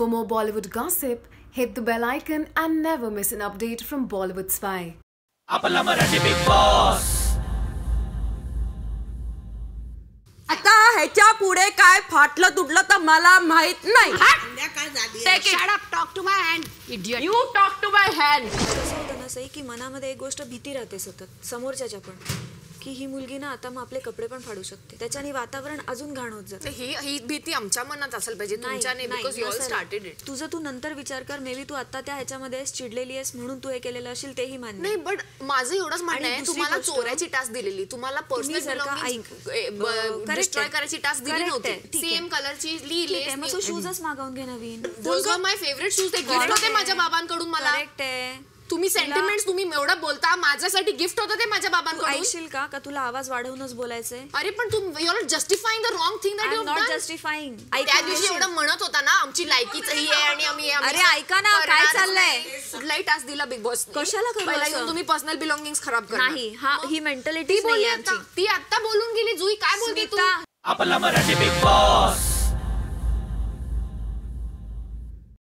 For more Bollywood gossip, hit the bell icon and never miss an update from Bollywood Spy. आपला Marathi big boss. आता ह्याच्या पुढे काय फाटलं तुटलं तर मला माहित नाही. Shut up, talk to my hand, idiot. You talk to my hand. कसं होतं ना सई की मनामध्ये एक गोष्ट भीती राहते सतत समोरच्याच्या पण की ही मुलगी ना आता मग आपले कपडे पण फाडू शकते त्याच्याने वातावरण अजून घाण होत जातं. ही भीती आमच्या मनात असेल पाहिजे तुमच्या नाही because you all started it. तुझं तू नंतर विचार कर मे बी तू आता त्या ह्याच्यामध्ये चिडलेली आहेस म्हणून तू हे केलेलं असेल तेही मान्य नाही बट माझं एवढंच म्हणणं आहे तुम्हाला चोऱ्याची टास्क दिलेली तुम्हाला पर्सनल डिस्ट्रॉय करायची टास्क दिली नव्हती सेम कलरची लिहिली मग तू शूजच मागवून घे नवीन. Those are my favourite shoes ते गिफ्ट होते माझ्या बाबांकडून मला. करेक्ट आहे. तुम्ही सेंटिमेंट्स तुम्ही एवढं बोलता माझ्यासाठी गिफ्ट होतं ते माझ्या बाबांकडून. ऐकशील का तुला आवाज वाढवूनच बोलायचंय. अरे पण तू you are justifying the wrong thing that you not justifying. त्या दिवशी एवढं म्हणत होता ना आमची लायकीच ही आहे आणि आम्ही अरे ऐका ना काय चाललंय. कुठलाही टास्क दिला बिग बॉस कशाला पहिला येऊन तुम्ही पर्सनल बिलॉंगिंग्स खराब करणार नाही. हा ही मेंटॅलिटी ती आता बोलून गेली जुई काय बोलते तू. आपला मराठी बिग बॉस.